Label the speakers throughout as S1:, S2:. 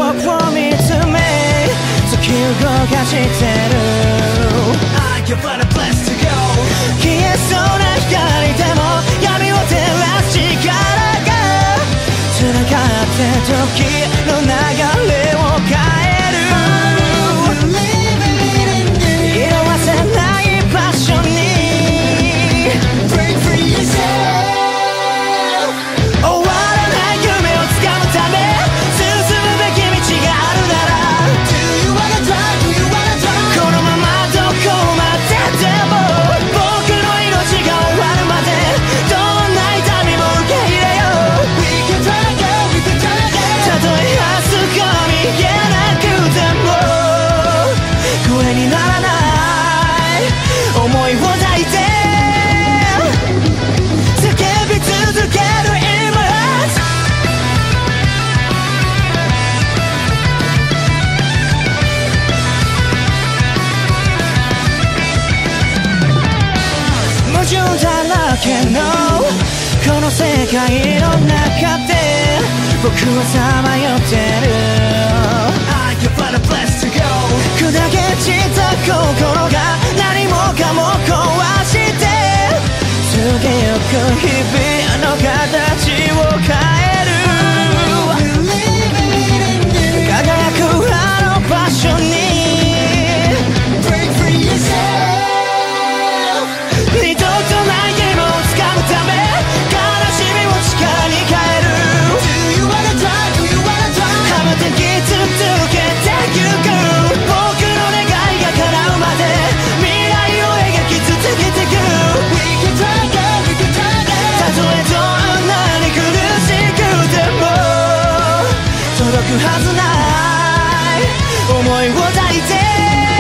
S1: を見つめ月動かしてる
S2: I give it a place to go
S1: 消えそうな光でも闇を照らす力が繋がって時の流れを変える色褪せない場所に
S2: Break free yourself
S1: 終わらない夢をつかむため進むべき道があるなら
S2: Do you wanna try? Do you wanna try?
S1: このままどこまででも僕の命が終わるまでどんな痛みも受け入れよう
S2: We can try again, we can try again
S1: たとえ明日が見えなくても声にならない思いを抱いて叫び続ける In my heart 矛盾だらけのこの世界の中で僕はさまよってる
S2: I give it a place to go
S1: 砕け散った心が何もかも壊して過ぎゆく日々の形を変える輝くあの場所に
S2: Break free yourself
S1: 二度とない夢をつかむため悲しみを力に変える
S2: Do you wanna try? Do you wanna try?
S1: 羽ばたき続けてゆく僕の願いが叶うまで未来を描き続けてゆく
S2: We can try again, we can try
S1: た
S2: again
S1: とえどんなに苦しくても届くはずない思いを抱いて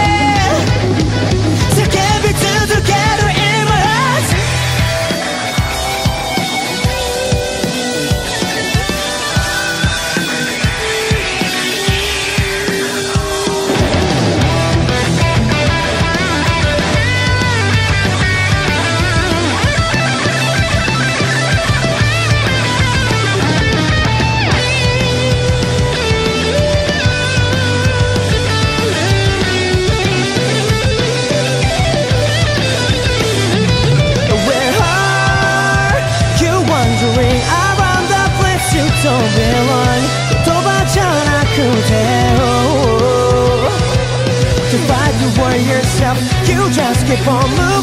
S1: 叫び続ける In my heart Where are you wandering around the place you don't belong 言葉じゃなくて To fight you for yourself You just keep on moving